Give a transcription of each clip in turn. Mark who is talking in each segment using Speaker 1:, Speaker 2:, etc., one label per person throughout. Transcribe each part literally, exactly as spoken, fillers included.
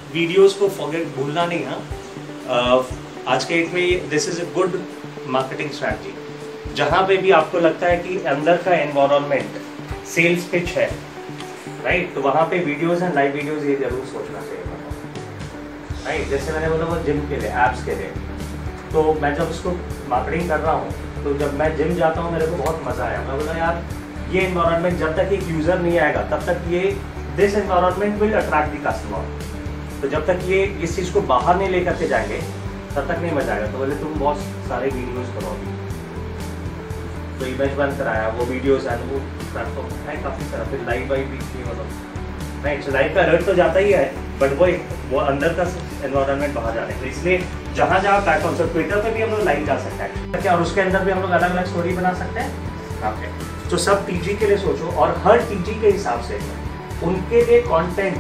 Speaker 1: Videos को forget भूलना नहीं है। आज के डेट में this is a good marketing strategy. जहाँ पे भी आपको लगता है कि अंदर का एनवायरनमेंट सेल्स पिच है, राइट, तो वहाँ पे वीडियोस एंड लाइव वीडियोस ये जरूर सोचना चाहिए, राइट। जैसे मैंने बोला वो जिम के लिए, एप्स के लिए, तो मैं जब उसको मार्केटिंग कर रहा हूँ तो जब मैं जिम जाता हूँ मेरे को बहुत मज़ा आया। मैं बोला यार ये एनवायरनमेंट जब तक एक यूज़र नहीं आएगा तब तक ये this environment will attract the customer. तो जब तक ये इस चीज़ को बाहर नहीं लेकर के जाएंगे तब तक नहीं मजा आएगा। तो बोले तुम बहुत सारे वीडियोज़ करोगे, तो इमेज बंद कराया, वो वीडियोज़ एंड वो प्लेटफॉर्म है काफ़ी सारा, फिर लाइव वाइव भी थी, मतलब राइट। लाइव का अलर्ट तो जाता ही है, बट वो वो अंदर का एनवायरनमेंट बाहर जाने के, इसलिए जहाँ जहाँ प्लेटफॉर्म, तो ट्विटर पे भी हम लोग लाइव जा सकते हैं क्या, और उसके अंदर भी हम लोग अलग अलग स्टोरी बना सकते हैं। ओके, तो सब टीजी के लिए सोचो, और हर टीजी के हिसाब से उनके लिए content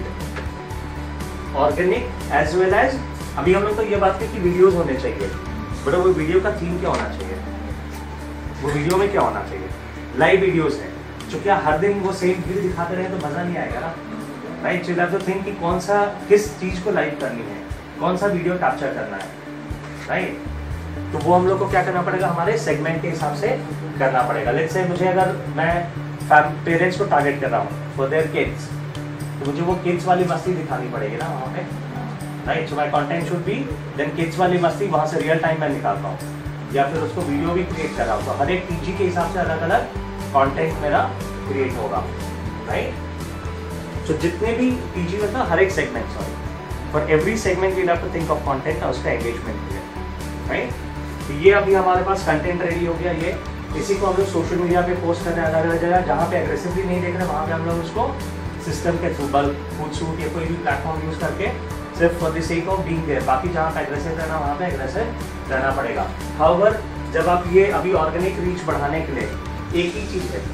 Speaker 1: organic as well as, अभी हम लोग तो ये बात की कि वीडियोस होने चाहिए, बट वो वीडियो का थीम क्या होना चाहिए, वो वीडियो में क्या होना चाहिए। लाइव वीडियोस है जो क्या हर दिन वो सेम व्यू दिखाते रहे तो मजा नहीं आएगा ना, right. So you have to think कि कौन सा किस चीज को लाइव करनी है, कौन सा वीडियो कैप्चर करना है, राइट। तो वो हम लोग को क्या करना पड़ेगा, हमारे सेगमेंट के हिसाब से करना पड़ेगा। लेट्स से मुझे अगर मैं पेरेंट्स को टारगेट कर रहा हूँ फॉर देयर किड्स, तो मुझे वो किड्स वाली मस्ती दिखानी पड़ेगी ना वहाँ पे, right. So my content should be then kids वाली मस्ती, वहाँ से रियल टाइम में निकालता हूँ, या फिर उसको वीडियो भी क्रिएट कर रहा हूँ। तो हर एक टीजी के हिसाब से अलग अलग कंटेंट मेरा क्रिएट होगा, राइट। तो जितने भी टीजी में था हर एक segment, sorry for every segment we have to think of content और उसका एंगेजमेंट भी है, राइट। तो ये अभी हमारे पास कंटेंट रेडी हो गया। ये इसी को हम लोग सोशल मीडिया पे पोस्ट कर रहे हैं अलग अलग जगह, जहाँ पे एग्रेसिवली नहीं देख रहे वहाँ पे हम लोग उसको सिस्टम के थ्रू बल्क फूड सूट या कोई भी प्लेटफॉर्म यूज करके सिर्फ for the sake of being there, बाकी जहाँ पे एग्रेसिव रहना वहाँ पे एग्रेसिव रहना पड़ेगा। हाउएवर जब आप ये अभी ऑर्गेनिक रीच बढ़ाने के लिए एक ही चीज है,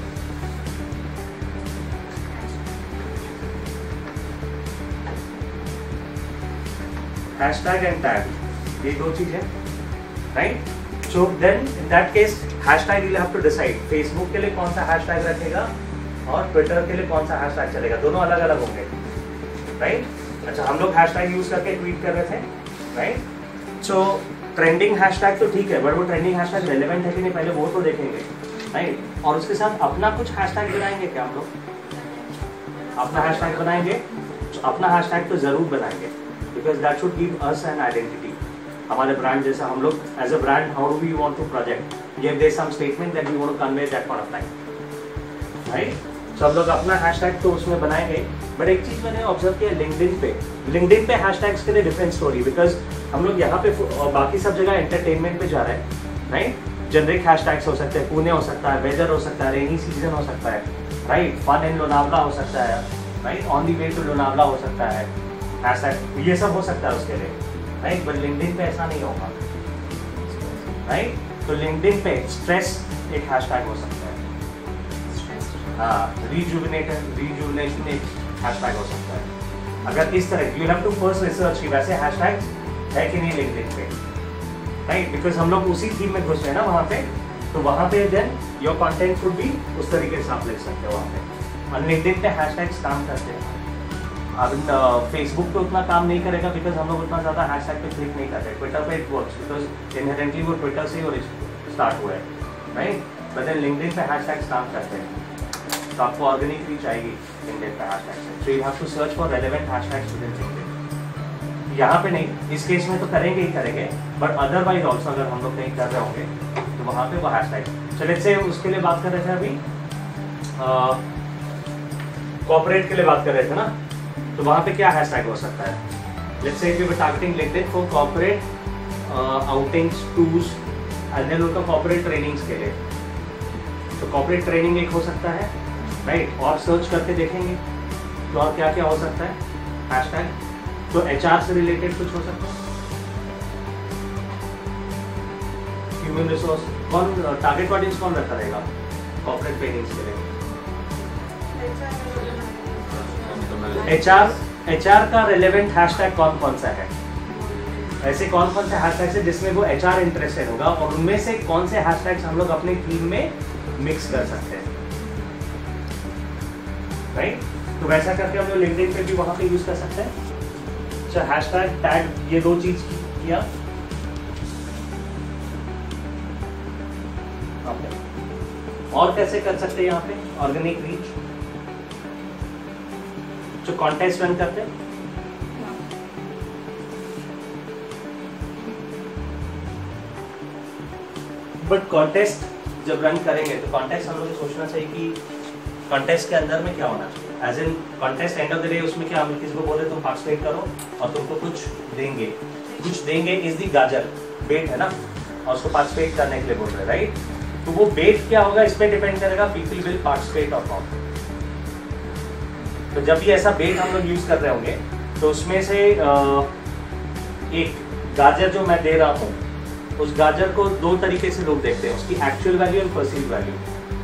Speaker 1: हैशटैग एंड टैग, ये दो चीज है, right. So then in that case hashtag you have to decide, Facebook के लिए कौन सा हैशटैग रखेगा और ट्विटर के लिए कौन सा हैशटैग चलेगा, दोनों अलग अलग होंगे, राइट। अच्छा, हम लोग हैशटैग यूज करके ट्वीट कर रहे थे, राइट। सो ट्रेंडिंग हैशटैग तो ठीक है, बट वो ट्रेंडिंग हैशटैग रेलेवेंट है कि नहीं पहले वो तो देखेंगे, राइट। और उसके साथ अपना कुछ हैशटैग बनाएंगे क्या हम लोग, अपना हैशटैग बनाएंगे, तो अपना हैशटैग तो जरूर बनाएंगे, because that should give us an identity, हमारे ब्रांड जैसा। हम लोग as a brand how do we want to project, give their some statement that we want to convey that point of time, right. So हम लोग अपना hashtag तो उसमें बनाएंगे, बट एक चीज मैंने ऑब्जर्व किया लिंक्डइन पे, लिंक्डइन पे हैशटैग्स के लिए डिफरेंट स्टोरी, बिकॉज हम लोग यहाँ पे और बाकी सब जगह एंटरटेनमेंट पे जा रहे हैं, राइट। जेनरिक हैशटैग्स हो सकते हैं, पुणे हो सकता है, वेदर हो सकता है, रेनी सीजन हो सकता है, राइट। फन इन लोनावला हो सकता है, right. On the way to Lonavala हो सकता है, हैशटैग ये सब हो सकता है उसके लिए, राइट। बट लिंक्डइन पे ऐसा नहीं होगा, राइट। तो लिंक्डइन पे स्ट्रेस एक हैशटैग हो सकता है, हाँ, रिजुविनेशन रिजुविनेशन एक हैशटैग हो सकता है। अगर इस तरह you have to first research कि वैसे हैशटैग है कि नहीं लिंक्डइन पे, राइट। बिकॉज हम लोग उसी थीम में घुस रहे हैं ना वहाँ पे, तो वहाँ पे देन योर कंटेंट शुड भी उस तरीके से आप लिख सकते हो वहाँ पे। और लिंक्डइन पे हैशटैग्स काम करते हैं, अब फेसबुक पे उतना काम नहीं करेगा, बिकॉज हम लोग उतना ज़्यादा हैशटैग पे क्लिक नहीं करते। ट्विटर पे इट वर्क्स बिकॉज इनहेरेंटली वो ट्विटर से ही स्टार्ट हुआ है, राइट। बट देन लिंक्डइन पे हैशटैग्स काम करते हैं, तो आपको ऑर्गेनिक रीच आएगी लिंक्डइन पे हैशटैग से। So you have to search for relevant hashtags within LinkedIn. यहाँ पे नहीं, इस केस में तो करेंगे ही करेंगे, बट अदरवाइज ऑल्सो अगर हम लोग कहीं कर रहे होंगे तो वहाँ पे वो हैशटैग। चलिए लेट्स से उसके लिए बात कर रहे थे अभी, कॉर्पोरेट के लिए बात कर रहे थे ना, तो वहाँ पे क्या हैशटैग हो सकता है। Let's say if you were targeting LinkedIn for corporate outings, tours and then उनका कॉर्पोरेट ट्रेनिंग्स के लिए, तो कॉर्पोरेट ट्रेनिंग एक हो सकता है, राइट। और सर्च करके देखेंगे तो और क्या क्या हो सकता है हैशटैग। तो एचआर से रिलेटेड कुछ हो सकता है, ह्यूमन रिसोर्स, कौन टारगेट ऑडियंस कौन रखा रहेगा कॉर्पोरेट ट्रेनिंग्स के लिए। एचआर एचआर का रिलेवेंट हैशटैग कौन कौन सा है, ऐसे कौन कौन से हैशटैग्स है जिसमें वो एचआर इंटरेस्टेड होगा, और उनमें से कौन से हैशटैग्स हम लोग अपने टीम में मिक्स कर सकते हैं, राइट। तो वैसा करके हम लोग लिंक्डइन पे भी वहाँ पे यूज कर सकते हैं। अच्छा हैशटैग टैग ये दो चीज किया आपने। और कैसे कर सकते हैं यहाँ पे ऑर्गेनिक रीच, जो कॉन्टेस्ट रन करते हैं बट कॉन्टेस्ट जब रन करेंगे तो कॉन्टेस्ट हम लोग को सोचना चाहिए कि कॉन्टेस्ट के अंदर में क्या होना चाहिए। As in contest end of the day उसमें क्या हम किसी को बोले तुम पार्टिसिपेट करो और तुमको कुछ देंगे, कुछ देंगे इज दी गाजर बेट है ना, और उसको पार्टिसिपेट करने के लिए बोल रहे राइट। तो वो बेट क्या होगा इस पे डिपेंड करेगा पीपल विल पार्टिसिपेट और नॉट। तो जब भी ऐसा बेट हम लोग यूज कर रहे होंगे तो उसमें से एक गाजर जो मैं दे रहा हूँ उस गाजर को दो तरीके से लोग देखते हैं, उसकी actual value and perceive value.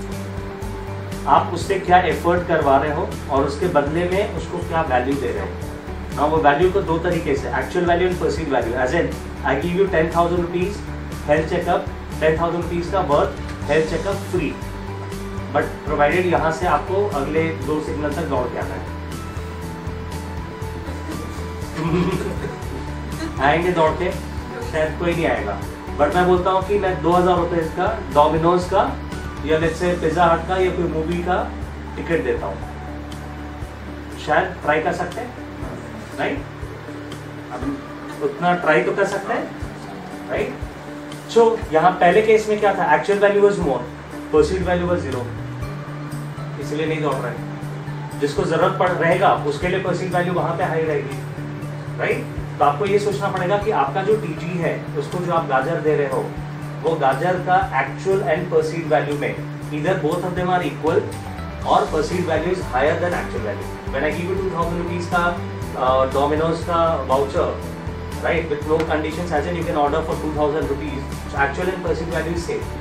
Speaker 1: आप उससे क्या एफर्ट करवा रहे हो और उसके बदले में उसको क्या वैल्यू दे रहे हो ना। वो वैल्यू को दो तरीके से actual value and perceive value. As an I give you ten thousand rupees health checkup, ten thousand rupees का worth health checkup free, but provided यहाँ से आपको अगले दो सिग्नल तक दौड़ के आना है। आएंगे दौड़ के? शायद कोई नहीं आएगा। बट मैं बोलता हूँ कि मैं दो हजार रुपए का डोमिनोज का या लेट्स से पिज्जा हट का या कोई मूवी का टिकट देता हूँ, शायद ट्राई कर सकते हैं राइट। अब उतना ट्राई तो कर सकते हैं राइट। सो यहाँ पहले केस में क्या था, actual value was more, perceived value was zero, इसलिए नहीं दौड़ रहे। जिसको जरूरत पड़ रहेगा उसके लिए परसीव्ड वैल्यू वहां पे हाई रहेगी राइट। तो आपको ये सोचना पड़ेगा कि आपका जो टीजी है उसको जो आप गाजर दे रहे हो वो गाजर का एक्चुअल एंड परसीव्ड वैल्यू में इधर both of them are equal और perceived value is higher than actual value. When I give you two thousand rupees का डोमिनोज का voucher right with no conditions as an you can order for two thousand rupees, actual and perceived value is same,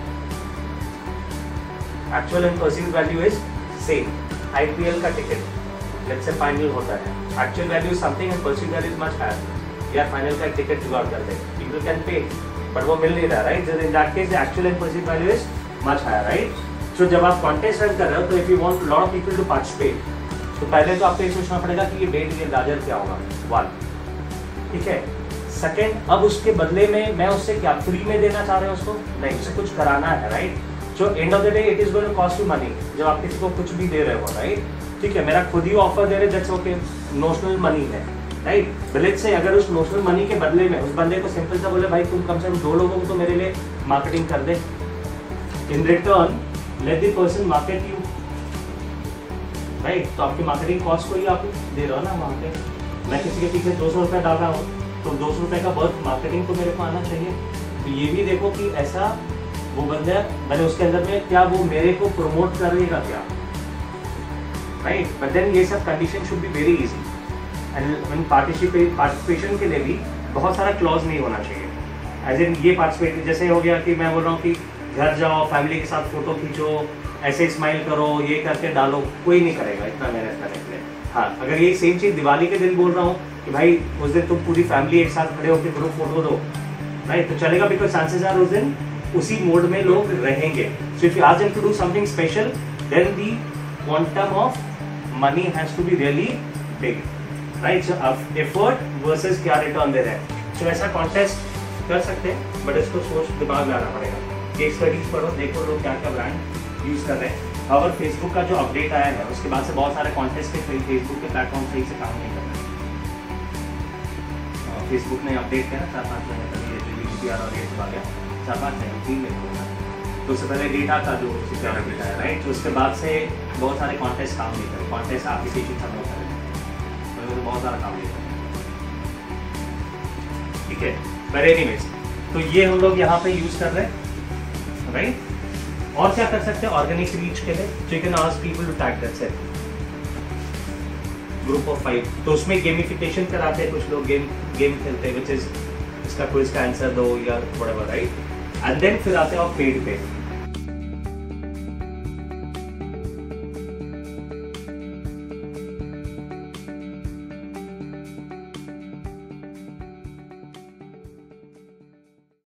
Speaker 1: actual and perceived value is same. IPL का ticket let's say final होता है, actual value is something and perceived value is much higher. यार final का ticket जुगाड़ कर दे, people can pay but वो मिल नहीं रहा right. In that case the actual and perceived value is much higher right. So जब आप कॉन्टेस्ट रन कर रहे हो तो if you want lot of people to participate तो पहले तो आपको ये सोचना पड़ेगा कि ये बेट ये गाजर क्या होगा वन, ठीक है। सेकेंड, अब उसके बदले में मैं उससे क्या फ्री में देना चाह रहे हो उसको, नहीं उसे कुछ कराना है right. So end of the day it is going to cost you money जब आप किसी को कुछ भी दे रहे हो राइट। ठीक है, मेरा खुद ही ऑफर दे रहे दैट्स ओके, नोशनल मनी है राइट। लेट्स से अगर उस नोशनल मनी के बदले में उस बंदे को सिंपल सा बोले भाई तुम कम से कम दो लोगों को तो मेरे लिए मार्केटिंग कर दे, in return let the person market you right. तो आपकी मार्केटिंग कॉस्ट को ही आप दे रहे हो ना वहाँ पे। मैं किसी के पीछे दो सौ रुपये डाल रहा हूँ तो दो सौ रुपये का बर्थ मार्केटिंग को मेरे को आना चाहिए। तो ये भी देखो कि ऐसा वो बंदा मैंने उसके अंदर में क्या वो मेरे को प्रमोट करेगा क्या राइट। बट देन ये सब condition should be very easy and participate participation के लिए भी बहुत सारा क्लॉज नहीं होना चाहिए। एज इन ये पार्टिसिपेट जैसे हो गया कि मैं बोल रहा हूँ कि घर जाओ फैमिली के साथ फोटो खींचो, ऐसे स्माइल करो, ये करके डालो, कोई नहीं करेगा इतना मेहनत करने के लिए। हाँ, अगर ये सेम चीज दिवाली के दिन बोल रहा हूँ कि भाई उस दिन तुम पूरी फैमिली एक साथ खड़े होकर ग्रुप फोटो दो राइट, तो चलेगा बिकॉज चांसेस आर उस दिन उसी मोड में लोग रहेंगे। So if you ask them to do something special then the quantum of money has to be really big right. So effort versus क्या रिटर्न दे रहे हैं। सो ऐसा कॉन्टेस्ट कर सकते हैं बट इसको सोच दिमाग लाना पड़ेगा। केस स्टडीज पढ़ो, देखो लोग क्या क्या ब्रांड यूज कर रहे हैं। और फेसबुक का जो अपडेट आया है उसके बाद से बहुत सारे कॉन्टेस्ट के फेसबुक के प्लेटफॉर्म सही से काम नहीं कर रहे। फेसबुक ने अपडेट किया ना चार पाँच महीने तक ये जीडीपीआर और ये सब आ गया, चार पाँच महीने तीन महीने तो उससे पहले डेटा का जो सिक्योरिटी है राइट। तो उसके बाद से बहुत सारे कॉन्टेस्ट काम नहीं करे, कॉन्टेस्ट एप्लीकेशन सब बहुत सारे तो बहुत सारा काम नहीं करे, ठीक है। पर एनीवेज तो ये हम लोग यहाँ पे यूज कर रहे हैं राइट। और क्या कर सकते हैं ऑर्गेनिक रीच के लिए, so you can ask people to tag that's it, group of five. तो उसमें गेमिफिकेशन कराते हैं कुछ लोग, गेम गेम खेलते हैं विच इज इसका क्विज का आंसर दो या व्हाटएवर राइट। एंड देन फिर आते हैं और पेड पे